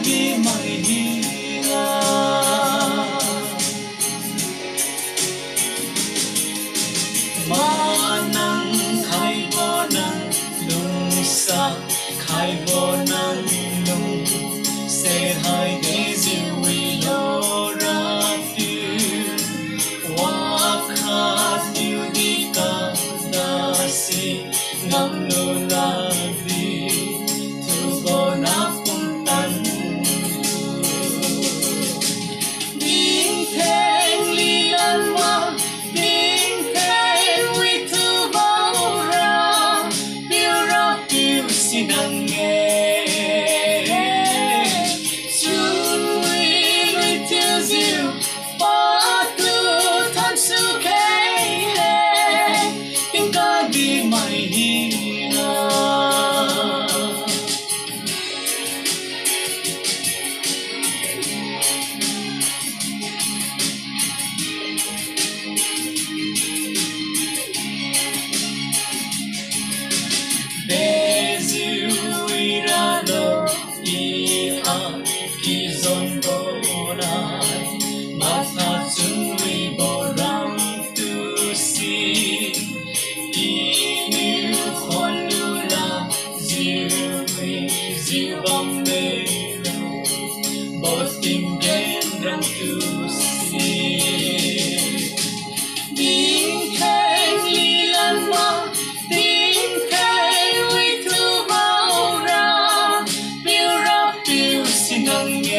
Tingkadih mai hina Manang khai bo nang lung sa khai bo nang lung se hai de ziu wi lo ra tu wa kha tu di ka da si ngam lo la di tu bo na pun tan ding theng li lan ma ding theng wi tu bo ra piu ra piu si nang nghe soon we will tell you what to tham su khe Tingkadih mai hina Nang